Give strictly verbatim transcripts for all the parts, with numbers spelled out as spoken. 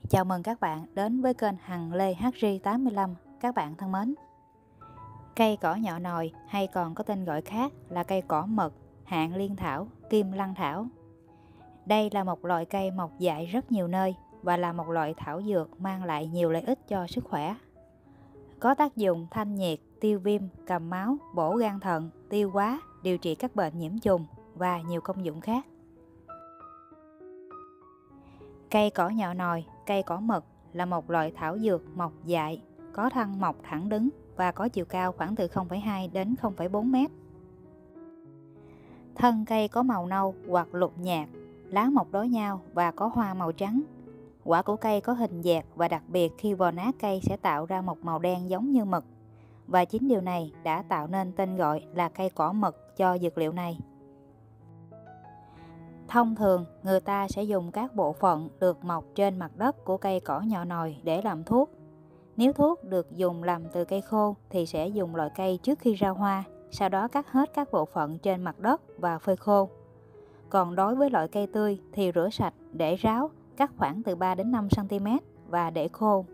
Chào mừng các bạn đến với kênh Hằng Lê hát giê tám mươi lăm. Các bạn thân mến, cây cỏ nhọ nòi hay còn có tên gọi khác là cây cỏ mật, hạng liên thảo, kim lăng thảo. Đây là một loại cây mọc dại rất nhiều nơi và là một loại thảo dược mang lại nhiều lợi ích cho sức khỏe. Có tác dụng thanh nhiệt, tiêu viêm, cầm máu, bổ gan thận, tiêu hóa, điều trị các bệnh nhiễm trùng và nhiều công dụng khác. Cây cỏ nhọ nòi, cây cỏ mật là một loại thảo dược mọc dại, có thân mọc thẳng đứng và có chiều cao khoảng từ không phẩy hai đến không phẩy bốn mét. Thân cây có màu nâu hoặc lục nhạt, lá mọc đối nhau và có hoa màu trắng. Quả của cây có hình dẹt và đặc biệt khi vò nát cây sẽ tạo ra một màu đen giống như mực. Và chính điều này đã tạo nên tên gọi là cây cỏ mật cho dược liệu này. Thông thường, người ta sẽ dùng các bộ phận được mọc trên mặt đất của cây cỏ nhọ nòi để làm thuốc. Nếu thuốc được dùng làm từ cây khô thì sẽ dùng loại cây trước khi ra hoa, sau đó cắt hết các bộ phận trên mặt đất và phơi khô. Còn đối với loại cây tươi thì rửa sạch, để ráo, cắt khoảng từ ba đến năm xăng ti mét và để khô.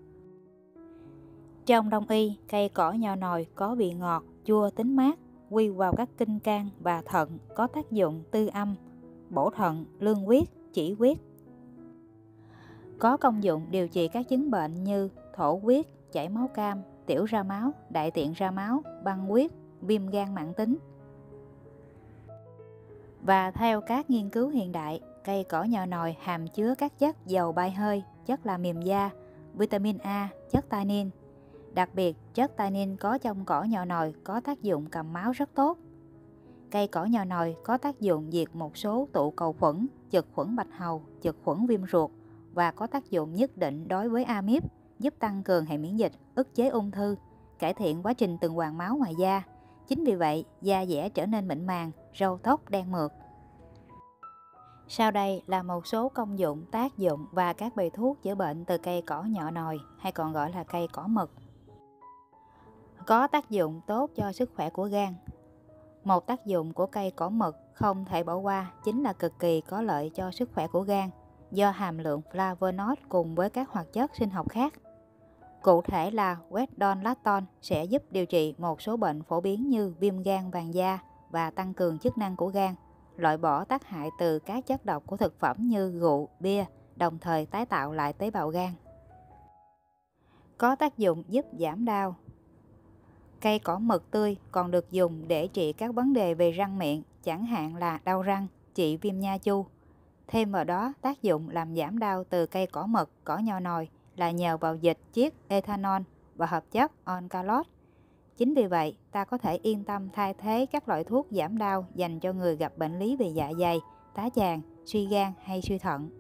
Trong đông y, cây cỏ nhọ nòi có vị ngọt, chua, tính mát, quy vào các kinh can và thận, có tác dụng tư âm, bổ thận, lương huyết, chỉ huyết. Có công dụng điều trị các chứng bệnh như thổ huyết, chảy máu cam, tiểu ra máu, đại tiện ra máu, băng huyết, viêm gan mãn tính. Và theo các nghiên cứu hiện đại, cây cỏ nhọ nòi hàm chứa các chất giàu bay hơi, chất làm mềm da, vitamin A, chất tannin. Đặc biệt, chất tannin có trong cỏ nhọ nòi có tác dụng cầm máu rất tốt. Cây cỏ nhọ nòi có tác dụng diệt một số tụ cầu khuẩn, trực khuẩn bạch hầu, trực khuẩn viêm ruột và có tác dụng nhất định đối với amip, giúp tăng cường hệ miễn dịch, ức chế ung thư, cải thiện quá trình tuần hoàn máu ngoài da. Chính vì vậy, da dẻ trở nên mịn màng, râu tóc đen mượt. Sau đây là một số công dụng, tác dụng và các bài thuốc chữa bệnh từ cây cỏ nhọ nòi hay còn gọi là cây cỏ mật. Có tác dụng tốt cho sức khỏe của gan. Một tác dụng của cây cỏ mật không thể bỏ qua chính là cực kỳ có lợi cho sức khỏe của gan do hàm lượng flavonoid cùng với các hoạt chất sinh học khác. Cụ thể là quetdon-lacton sẽ giúp điều trị một số bệnh phổ biến như viêm gan vàng da và tăng cường chức năng của gan, loại bỏ tác hại từ các chất độc của thực phẩm như rượu, bia, đồng thời tái tạo lại tế bào gan. Có tác dụng giúp giảm đau. Cây cỏ mật tươi còn được dùng để trị các vấn đề về răng miệng, chẳng hạn là đau răng, trị viêm nha chu. Thêm vào đó, tác dụng làm giảm đau từ cây cỏ mật, cỏ nhọ nòi là nhờ vào dịch chiết ethanol và hợp chất oncalot. Chính vì vậy, ta có thể yên tâm thay thế các loại thuốc giảm đau dành cho người gặp bệnh lý về dạ dày, tá tràng, suy gan hay suy thận.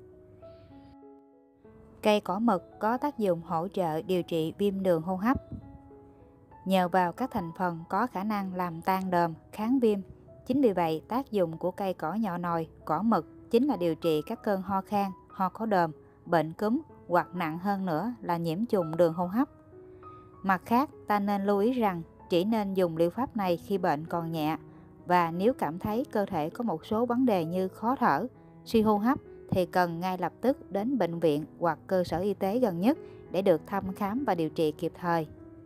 Cây cỏ mật có tác dụng hỗ trợ điều trị viêm đường hô hấp. Nhờ vào các thành phần có khả năng làm tan đờm, kháng viêm. Chính vì vậy, tác dụng của cây cỏ nhọ nòi, cỏ mật chính là điều trị các cơn ho khan, ho có đờm, bệnh cúm hoặc nặng hơn nữa là nhiễm trùng đường hô hấp. Mặt khác, ta nên lưu ý rằng chỉ nên dùng liệu pháp này khi bệnh còn nhẹ và nếu cảm thấy cơ thể có một số vấn đề như khó thở, suy hô hấp thì cần ngay lập tức đến bệnh viện hoặc cơ sở y tế gần nhất để được thăm khám và điều trị kịp thời.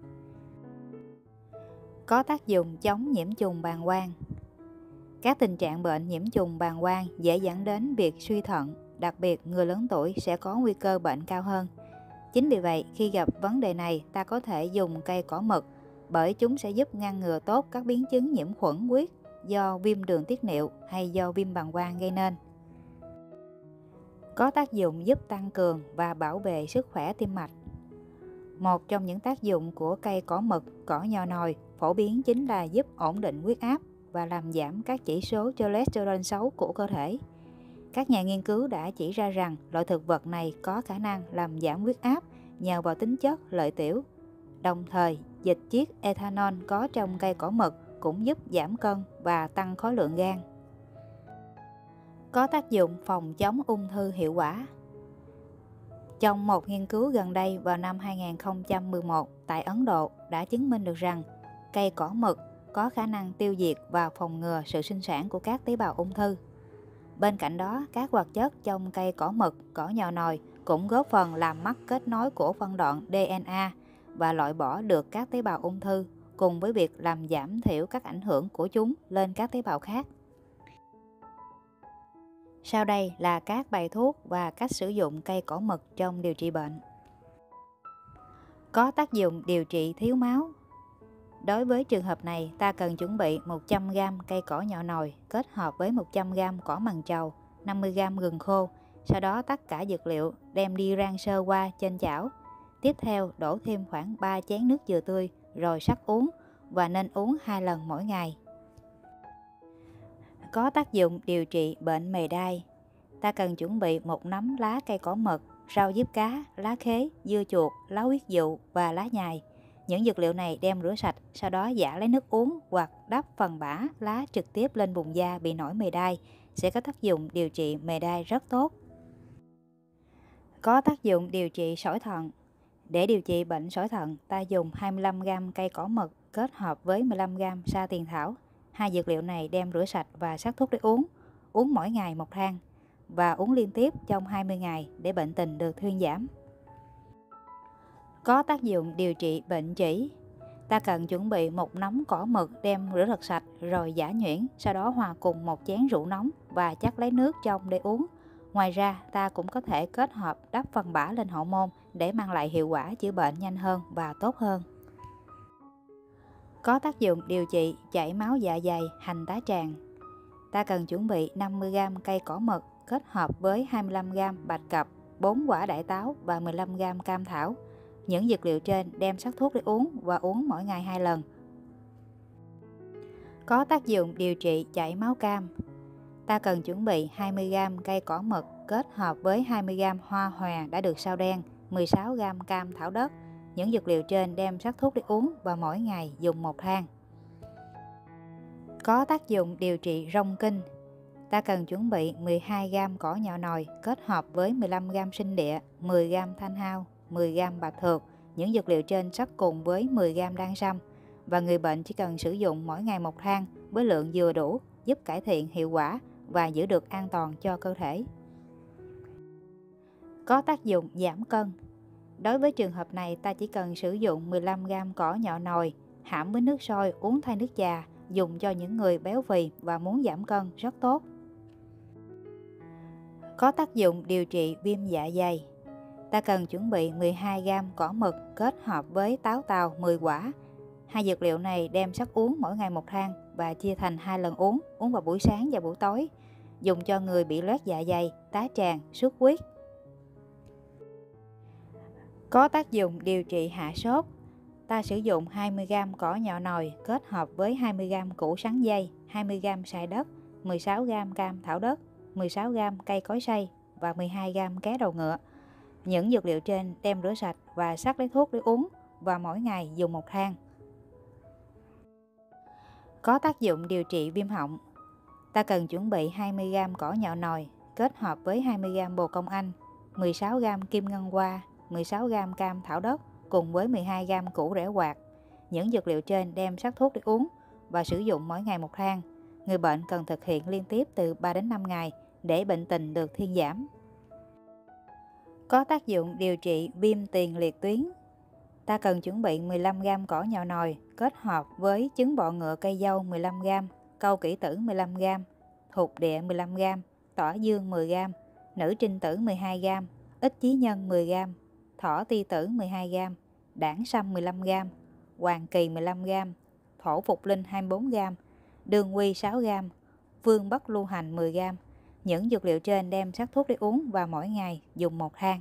Có tác dụng chống nhiễm trùng bàng quang. Các tình trạng bệnh nhiễm trùng bàng quang dễ dẫn đến việc suy thận, đặc biệt người lớn tuổi sẽ có nguy cơ bệnh cao hơn. Chính vì vậy, khi gặp vấn đề này, ta có thể dùng cây cỏ mật bởi chúng sẽ giúp ngăn ngừa tốt các biến chứng nhiễm khuẩn huyết do viêm đường tiết niệu hay do viêm bàng quang gây nên. Có tác dụng giúp tăng cường và bảo vệ sức khỏe tim mạch. Một trong những tác dụng của cây cỏ mật, cỏ nhọ nòi phổ biến chính là giúp ổn định huyết áp và làm giảm các chỉ số cholesterol xấu của cơ thể. Các nhà nghiên cứu đã chỉ ra rằng loại thực vật này có khả năng làm giảm huyết áp nhờ vào tính chất lợi tiểu. Đồng thời, dịch chiết ethanol có trong cây cỏ mật cũng giúp giảm cân và tăng khối lượng gan. Có tác dụng phòng chống ung thư hiệu quả. Trong một nghiên cứu gần đây vào năm hai nghìn không trăm mười một tại Ấn Độ đã chứng minh được rằng cây cỏ mật có khả năng tiêu diệt và phòng ngừa sự sinh sản của các tế bào ung thư. Bên cạnh đó, các hoạt chất trong cây cỏ mực, cỏ nhò nòi cũng góp phần làm mất kết nối của phân đoạn đê en a và loại bỏ được các tế bào ung thư, cùng với việc làm giảm thiểu các ảnh hưởng của chúng lên các tế bào khác. Sau đây là các bài thuốc và cách sử dụng cây cỏ mực trong điều trị bệnh. Có tác dụng điều trị thiếu máu. Đối với trường hợp này, ta cần chuẩn bị một trăm gam cây cỏ nhọ nồi kết hợp với một trăm gam cỏ mằng trầu, năm mươi gam gừng khô. Sau đó tất cả dược liệu đem đi rang sơ qua trên chảo. Tiếp theo đổ thêm khoảng ba chén nước dừa tươi rồi sắc uống, và nên uống hai lần mỗi ngày. Có tác dụng điều trị bệnh mề đay. Ta cần chuẩn bị một nắm lá cây cỏ mực, rau diếp cá, lá khế, dưa chuột, lá huyết dụ và lá nhài. Những dược liệu này đem rửa sạch, sau đó giã lấy nước uống hoặc đắp phần bã lá trực tiếp lên vùng da bị nổi mề đay, sẽ có tác dụng điều trị mề đay rất tốt. Có tác dụng điều trị sỏi thận. Để điều trị bệnh sỏi thận, ta dùng hai mươi lăm gam cây cỏ mực kết hợp với mười lăm gam sa tiền thảo. Hai dược liệu này đem rửa sạch và sắc thuốc để uống. Uống mỗi ngày một thang và uống liên tiếp trong hai mươi ngày để bệnh tình được thuyên giảm. Có tác dụng điều trị bệnh chỉ. Ta cần chuẩn bị một nắm cỏ mực đem rửa thật sạch rồi giã nhuyễn, sau đó hòa cùng một chén rượu nóng và chắc lấy nước trong để uống. Ngoài ra, ta cũng có thể kết hợp đắp phần bã lên hậu môn để mang lại hiệu quả chữa bệnh nhanh hơn và tốt hơn. Có tác dụng điều trị chảy máu dạ dày, hành tá tràng. Ta cần chuẩn bị năm mươi gam cây cỏ mực kết hợp với hai mươi lăm gam bạch cập, bốn quả đại táo và mười lăm gam cam thảo. Những dược liệu trên đem sắc thuốc để uống và uống mỗi ngày hai lần. Có tác dụng điều trị chảy máu cam. Ta cần chuẩn bị hai mươi gam cây cỏ mực kết hợp với hai mươi gam hoa hòe đã được sao đen, mười sáu gam cam thảo đất. Những dược liệu trên đem sắc thuốc để uống và mỗi ngày dùng một thang. Có tác dụng điều trị rong kinh. Ta cần chuẩn bị mười hai gam cỏ nhọ nồi kết hợp với mười lăm gam sinh địa, mười gam thanh hao, mười gam bạch thược. Những dược liệu trên sắc cùng với mười gam đan sâm, và người bệnh chỉ cần sử dụng mỗi ngày một thang với lượng vừa đủ, giúp cải thiện hiệu quả và giữ được an toàn cho cơ thể. Có tác dụng giảm cân. Đối với trường hợp này, ta chỉ cần sử dụng mười lăm gam cỏ nhọ nồi hãm với nước sôi uống thay nước trà, dùng cho những người béo phì và muốn giảm cân rất tốt. Có tác dụng điều trị viêm dạ dày. Ta cần chuẩn bị mười hai gam cỏ mực kết hợp với táo tàu mười quả. Hai dược liệu này đem sắc uống mỗi ngày một thang và chia thành hai lần uống, uống vào buổi sáng và buổi tối. Dùng cho người bị loét dạ dày, tá tràng, xuất huyết. Có tác dụng điều trị hạ sốt. Ta sử dụng hai mươi gam cỏ nhọ nồi kết hợp với hai mươi gam củ sắn dây, hai mươi gam xài đất, mười sáu gam cam thảo đất, mười sáu gam cây cối xay và mười hai gam cá đầu ngựa. Những dược liệu trên đem rửa sạch và sắc lấy thuốc để uống và mỗi ngày dùng một thang. Có tác dụng điều trị viêm họng. Ta cần chuẩn bị hai mươi gam cỏ nhọ nồi kết hợp với hai mươi gam bồ công anh, mười sáu gam kim ngân hoa, mười sáu gam cam thảo đất cùng với mười hai gam củ rễ quạt. Những dược liệu trên đem sắc thuốc để uống và sử dụng mỗi ngày một thang. Người bệnh cần thực hiện liên tiếp từ ba đến năm ngày để bệnh tình được thuyên giảm. Có tác dụng điều trị viêm tiền liệt tuyến. Ta cần chuẩn bị mười lăm gam cỏ nhọ nồi kết hợp với trứng bọ ngựa cây dâu mười lăm gam, câu kỷ tử mười lăm gam, thục địa mười lăm gam, tỏi dương mười gam, nữ trinh tử mười hai gam, ích chí nhân mười gam, thỏ ti tử mười hai gam, đảng sâm mười lăm gam, hoàng kỳ mười lăm gam, thổ phục linh hai mươi bốn gam, đường quy sáu gam, vương bất lưu hành mười gam. Những dược liệu trên đem sắc thuốc để uống và mỗi ngày dùng một thang.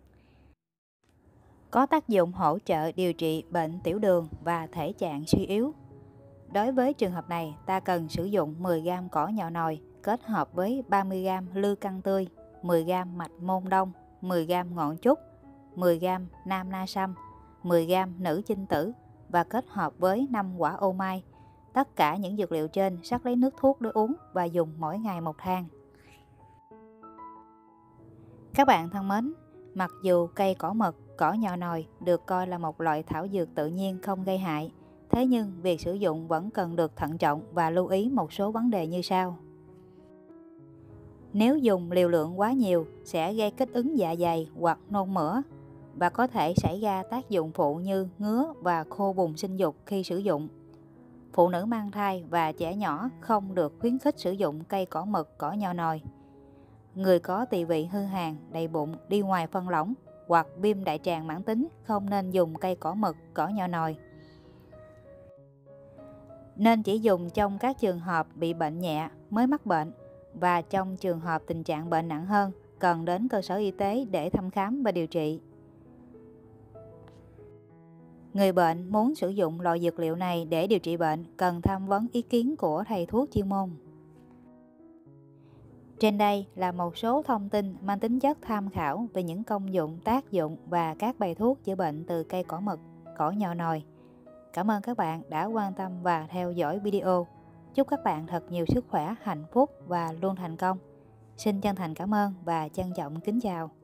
Có tác dụng hỗ trợ điều trị bệnh tiểu đường và thể trạng suy yếu. Đối với trường hợp này, ta cần sử dụng mười gam cỏ nhọ nồi kết hợp với ba mươi gam lư căn tươi, mười gam mạch môn đông, mười gam ngọn trúc, mười gam nam na sâm, mười gam nữ chinh tử và kết hợp với năm quả ô mai. Tất cả những dược liệu trên sắc lấy nước thuốc để uống và dùng mỗi ngày một thang. Các bạn thân mến, mặc dù cây cỏ mực, cỏ nhọ nồi được coi là một loại thảo dược tự nhiên không gây hại, thế nhưng việc sử dụng vẫn cần được thận trọng và lưu ý một số vấn đề như sau. Nếu dùng liều lượng quá nhiều sẽ gây kích ứng dạ dày hoặc nôn mửa và có thể xảy ra tác dụng phụ như ngứa và khô vùng sinh dục khi sử dụng. Phụ nữ mang thai và trẻ nhỏ không được khuyến khích sử dụng cây cỏ mực, cỏ nho nòi. Người có tỳ vị hư hàn, đầy bụng, đi ngoài phân lỏng hoặc viêm đại tràng mãn tính không nên dùng cây cỏ mực, cỏ nho nòi. Nên chỉ dùng trong các trường hợp bị bệnh nhẹ mới mắc bệnh và trong trường hợp tình trạng bệnh nặng hơn cần đến cơ sở y tế để thăm khám và điều trị. Người bệnh muốn sử dụng loại dược liệu này để điều trị bệnh cần tham vấn ý kiến của thầy thuốc chuyên môn. Trên đây là một số thông tin mang tính chất tham khảo về những công dụng, tác dụng và các bài thuốc chữa bệnh từ cây cỏ mực, cỏ nho nòi. Cảm ơn các bạn đã quan tâm và theo dõi video. Chúc các bạn thật nhiều sức khỏe, hạnh phúc và luôn thành công. Xin chân thành cảm ơn và trân trọng kính chào.